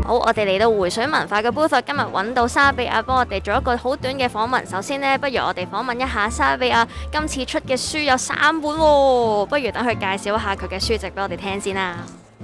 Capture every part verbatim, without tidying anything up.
好，我哋嚟到回水文化嘅 booth， 今日揾到莎比亞幫我哋做一個好短嘅訪問。首先呢，不如我哋訪問一下莎比亞今次出嘅書有三本喎，不如等佢介紹一下佢嘅書籍俾我哋聽先啦。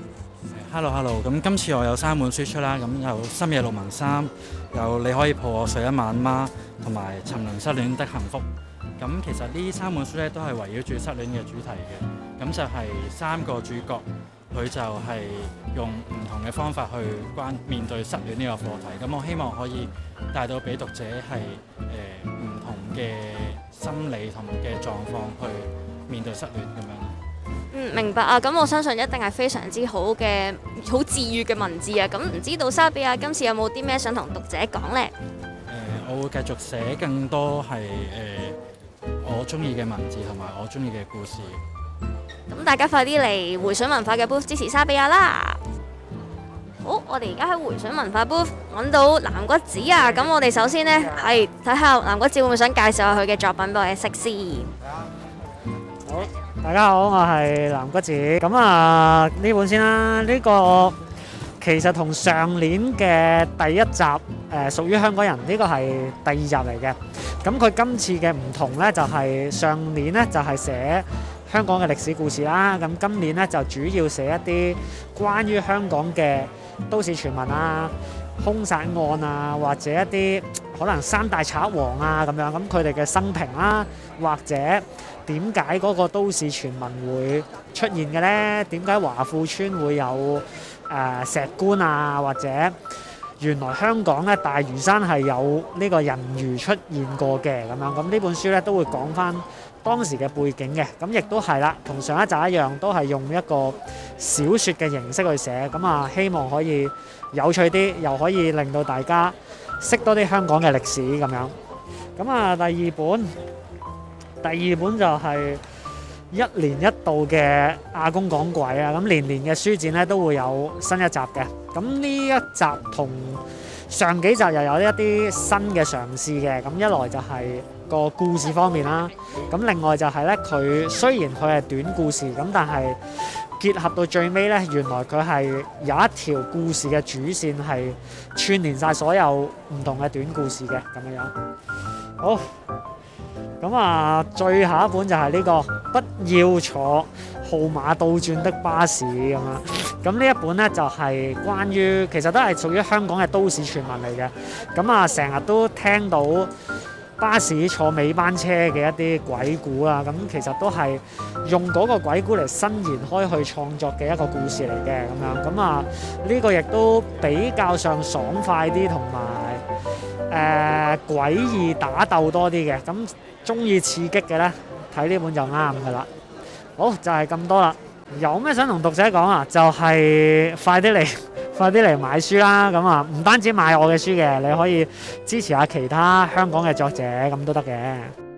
Hello Hello， 咁今次我有三本書出啦，咁有《深夜六文三》，有《你可以抱我睡一晚嗎》，同埋《尋倫失戀的幸福》。咁其實呢三本書咧都係圍繞住失戀嘅主題嘅，咁就係三個主角，佢就係用唔同嘅方法去關面對失戀呢個課題。咁我希望可以帶到俾讀者係誒唔同嘅心理同嘅狀況去面對失戀咁樣。 嗯，明白啊。咁我相信一定係非常之好嘅、好治愈嘅文字啊。咁唔知道莎比亞今次有冇啲咩想同讀者講呢？誒、 呃，我會繼續寫更多係誒、呃、我中意嘅文字同埋我中意嘅故事。 咁大家快啲嚟回水文化嘅 booth 支持莎比亞啦！好，我哋而家喺回水文化 booth 揾到南骨子啊。咁我哋首先呢，係睇下南骨子會唔會想介紹下佢嘅作品俾我哋識先。 好，大家好，我係南骨子。咁啊，呢本先啦。呢個其實同上年嘅第一集誒、呃、屬於香港人，呢個係第二集嚟嘅。咁佢今次嘅唔同呢，就係上年呢，就係寫香港嘅歷史故事啦。咁今年呢，就主要寫一啲關於香港嘅都市傳聞啊、兇殺案啊，或者一啲可能三大賊王啊咁樣。咁佢哋嘅生平啦，或者點解嗰個都市傳聞會出現嘅呢？點解華富村會有誒、呃、石棺啊？或者原來香港咧大嶼山係有呢個人魚出現過嘅咁樣。咁呢本書咧都會講翻當時嘅背景嘅。咁亦都係啦，同上一集一樣，都係用一個小説嘅形式去寫。咁啊，希望可以有趣啲，又可以令到大家識多啲香港嘅歷史咁樣。咁啊，第二本。第二本就係一年一度嘅亞公講鬼啊！咁年年嘅書展咧都會有新一集嘅。咁呢一集同上幾集又有一啲新嘅嘗試嘅。咁一來就係個故事方面啦，咁另外就係咧佢雖然佢係短故事，咁但係結合到最尾咧，原來佢係有一條故事嘅主線係串連晒所有唔同嘅短故事嘅咁樣樣。好。咁啊，最後一本就係呢、這個不要坐號碼倒轉的巴士咁啊。咁呢一本呢，就係、是、關於其實都係屬於香港嘅都市傳聞嚟嘅。咁啊，成日都聽到巴士坐尾班車嘅一啲鬼故啊。咁其實都係用嗰個鬼故嚟伸延開去創作嘅一個故事嚟嘅咁樣。咁啊，呢、這個亦都比較上爽快啲，同埋誒詭異打鬥多啲嘅。咁中意刺激嘅呢，睇呢本就啱噶啦。好，就係、是、咁多啦。有咩想同讀者講啊？就係、是、快啲嚟，快啲嚟買書啦。咁啊，唔單止買我嘅書嘅，你可以支持下其他香港嘅作者，咁都得嘅。